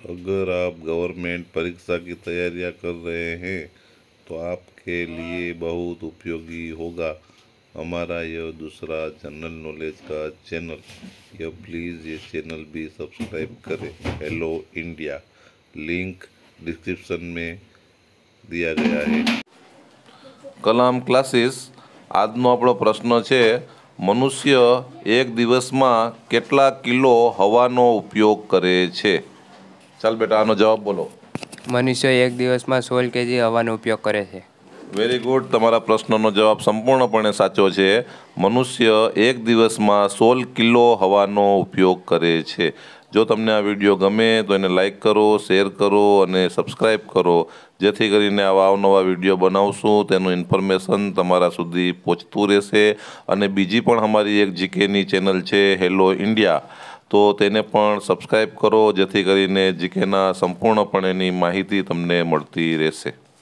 अगर आप गवर्नमेंट परीक्षा की तैयारियां कर रहे हैं तो आपके लिए बहुत उपयोगी होगा हमारा यह दूसरा जनरल नॉलेज का चैनल। प्लीज़ ये चैनल भी सब्सक्राइब करें। हेलो इंडिया, लिंक डिस्क्रिप्शन में दिया गया है। કલામ ક્લાસીસ આજનો આપણો પ્રશ્ન છે, મનુષ્ય એક દિવસમાં કેટલા કિલો હવાનો ઉપયોગ કરે છે? ચાલ બેટા, આનો જવાબ બોલો. મનુષ્ય એક દિવસમાં 16 કેજી હવાનો ઉપયોગ કરે છે. Very good. તમારા પ્રશ્નનો જવાબ સંપૂર્ણપણે સાચો છે. મનુષ્ય એક દિવસમાં 16 કિલો હવાનો ઉપયોગ કરે છે. જો તમને આ વિડીયો ગમે તો એને લાઈક કરો, શેર કરો અને સબસ્ક્રાઈબ કરો, જેથી કરીને આવા અવનવા વિડીયો બનાવશું તેનું ઇન્ફોર્મેશન તમારા સુધી પહોંચતું રહેશે. અને બીજી પણ અમારી એક જીકેની ચેનલ છે, હેલો ઇન્ડિયા, તો તેને પણ સબસ્ક્રાઈબ કરો, જેથી કરીને જીકેના સંપૂર્ણપણેની માહિતી તમને મળતી રહેશે.